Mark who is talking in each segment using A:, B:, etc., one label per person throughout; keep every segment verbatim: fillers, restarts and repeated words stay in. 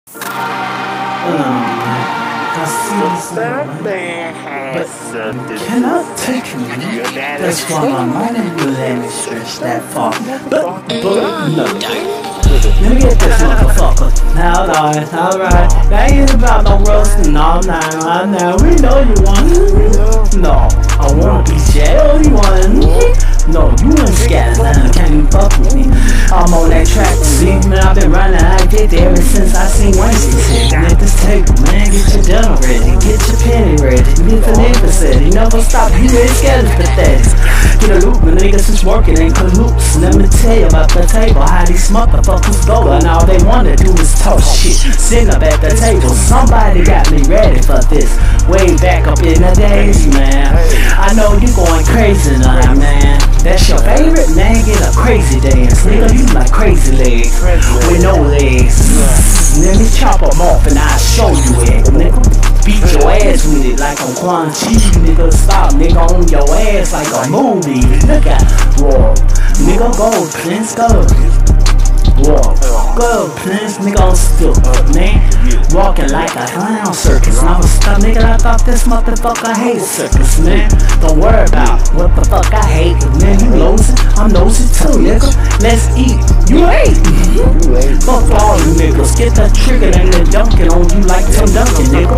A: That man has something.
B: Cannot take me. That's why my mind will let me stretch that far. But, but, no. Let me get this motherfucker. Now, alright, alright. That ain't about no roasting. No, no, no, no. We know you want. No, I wanna be jail. You want. No, you ain't scared, man. Can't even fuck with me. I'm on that track, see, man. I've been running like this ever since I seen Wednesday shit. Get this table, man. Get your dinner ready. Get your penny ready. Get the nigga said he never stop. You ain't scared, it's pathetic. Get a loop, man. Niggas is working, ain't coloops. Let me tell you about the table. How these motherfuckers go, and all they wanna do is talk shit. Sitting up at the table, somebody got me ready for this. Way back up in the days, man. I know you going crazy now, man. That's your favorite, man, get a crazy dance. Nigga, you like crazy legs, with no legs. Let me chop them off and I'll show you it, nigga. Beat your ass with it like I'm Quan Chi, nigga. Stop, nigga, on your ass like a movie. Look at, whoa. Nigga, go, Prince, go. Whoa, go, Prince, nigga, I'm still up, man. Walking like a clown circus. And I'm stuck, nigga, I thought this motherfucker hate circus, man. Don't worry about what the fuck I hate, man. You nosy, I'm nosy too, nigga. Let's eat. You ate. Fuck all you niggas. Get that trigger and then dunking on you like Tim Duncan, nigga.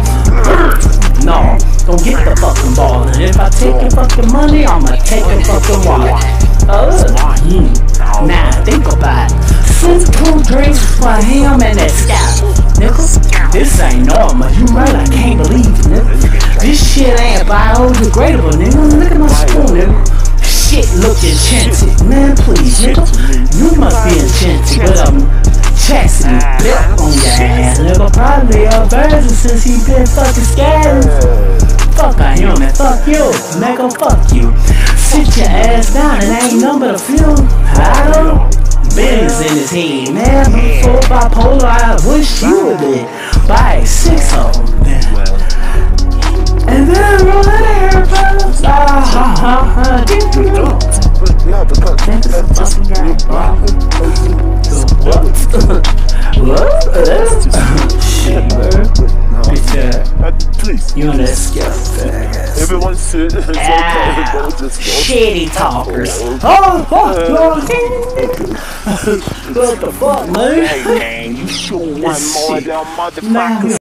B: No, don't get the fucking ball. And if I take your fucking money, I'ma take your fucking wallet. Uh, mm. Now think about it. Six cool drinks for him and that scalp, nigga. This ain't normal. You right? I can't believe it, nigga. This shit ain't biodegradable, nigga. Look at my spoon, nigga. Shit look enchanted, man. Please, nigga. You must be enchanted with a chastity belt on your ass, nigga. Probably a virgin since he been fucking scared. Fuck a human. Fuck you, nigga. Fuck you. Sit your ass down and ain't nothing but a few. I don't. Billions in his head, man. Before bipolar, I wish you would be by six of them, man. And then roll out of here, fellas. Ah, ha, ha, ha. Think you know? Think it's a fucking guy. What? What? Shit, bro. Please. You and that scuff.
A: Everyone sit. It's okay. Don't just go.
B: Shitty talkers. Oh, fuck, what the fuck, man?
A: Hey, man, you sure one more of them motherfuckers.